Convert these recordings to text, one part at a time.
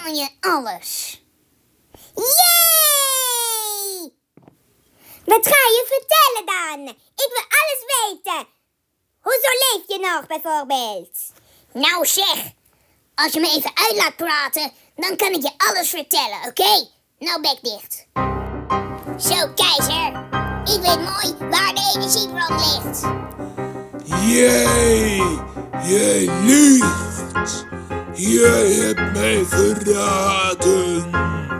van je alles. Yay! Wat ga je vertellen dan? Ik wil alles weten. Hoezo leef je nog bijvoorbeeld? Nou zeg, als je me even uit laat praten, dan kan ik je alles vertellen, oké? Nou bek dicht. Zo, keizer. Ik weet mooi waar de energiebron ligt. Jij liegt. Jij hebt mij verraden.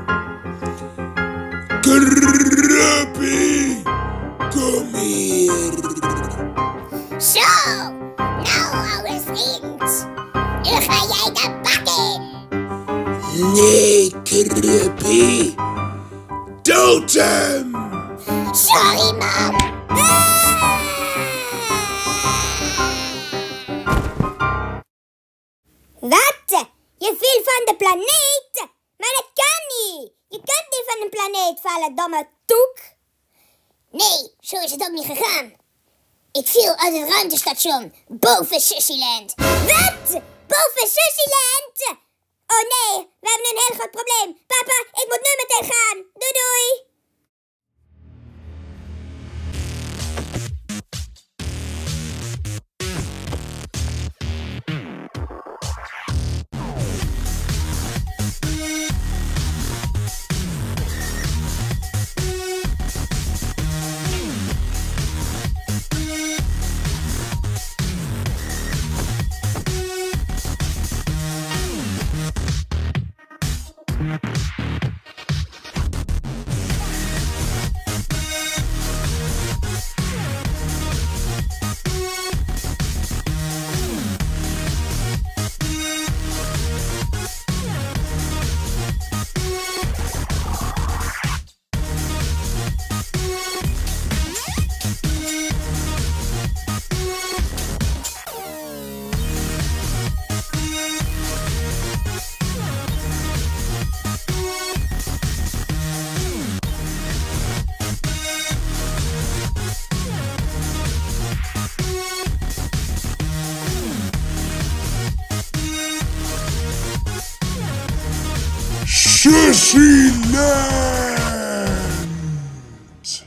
Kruppi, kom hier. Zo, nou oude vriend. Nu ga jij de bak in. Nee, Kruppi. Dood hem. Sorry, man. Wat? Je viel van de planeet? Maar dat kan niet. Je kunt niet van een planeet vallen, domme toek. Nee, zo is het ook niet gegaan. Ik viel uit het ruimtestation boven Sussyland. Wat? Boven Sussyland? Oh nee, we hebben een heel groot probleem. Papa, ik moet nu meteen gaan. Doei doei. Sussyland.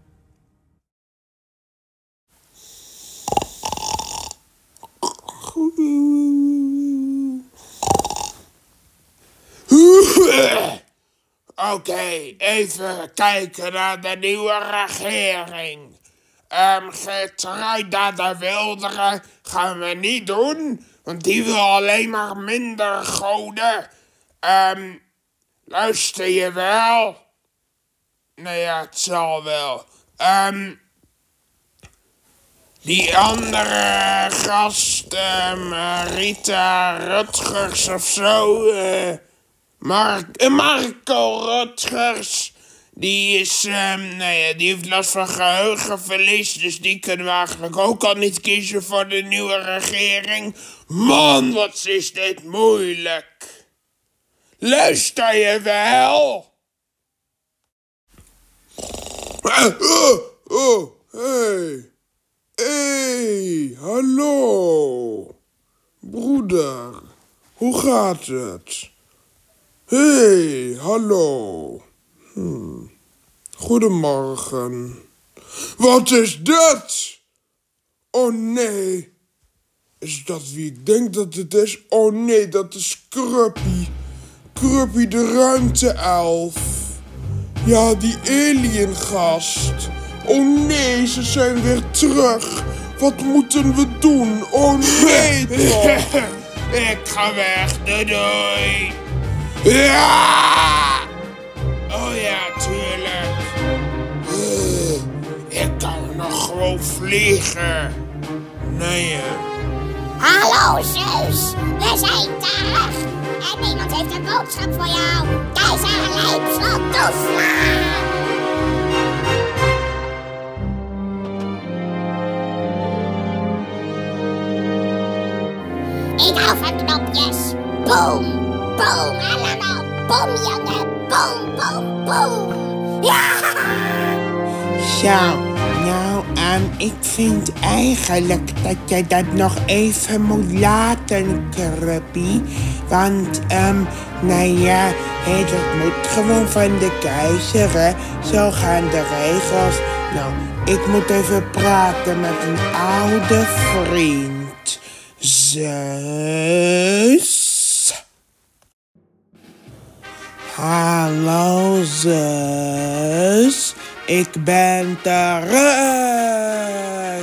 Oké, even kijken naar de nieuwe regering. Geertruida de Wilderen gaan we niet doen, want die wil alleen maar minder goden. Luister je wel? Nee, ja, het zal wel. Die andere gast, Rita Rutgers of zo, Marco Rutgers, die is, die heeft last van geheugenverlies, dus die kunnen we eigenlijk ook al niet kiezen voor de nieuwe regering. Man, wat is dit moeilijk. Luister je wel? Hey, hallo. Broeder, hoe gaat het? Hey, hallo. Goedemorgen. Wat is dit? Oh nee. Is dat wie ik denk dat het is? Oh nee, dat is Kruppi. Kruppi de ruimte-elf. Ja, die aliengast. Oh nee, ze zijn weer terug. Wat moeten we doen? Oh nee, toch. Ik ga weg, doei. Ja! Oh ja, tuurlijk. Ik kan nog gewoon vliegen. Nee, Hallo zus, we zijn terug. En iemand heeft een boodschap voor jou. Keizer Leipzig toeslaan. Ik hou van knopjes. Boom, boom, allemaal. Boom, jongen. Boom, boom, boom. Ja! Zo, nou Ik vind eigenlijk dat jij dat nog even moet laten, Krupie. Want, nou ja, dat moet gewoon van de keizer, hè. Zo gaan de regels. Nou, ik moet even praten met een oude vriend. Zus. Hallo, zus. Ik ben terug.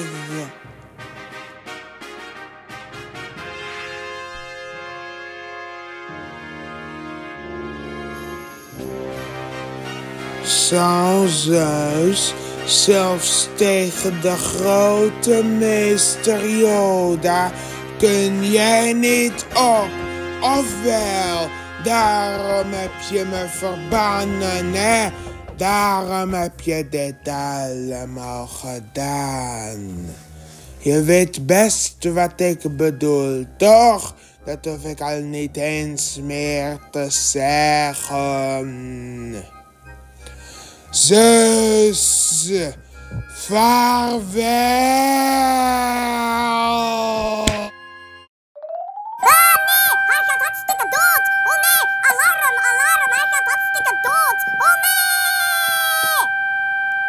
Zo, zus. Zelfs tegen de grote meester Yoda kun jij niet op. Ofwel, daarom heb je me verbannen, hè? Daarom heb je dit allemaal gedaan. Je weet best wat ik bedoel, toch? Dat hoef ik al niet eens meer te zeggen. Zus, vaarwel! Ah, nee, hij gaat hartstikke dood. Oh nee, alarm, alarm, hij gaat hartstikke dood. Oh nee!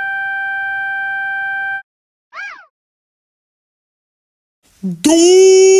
Doei!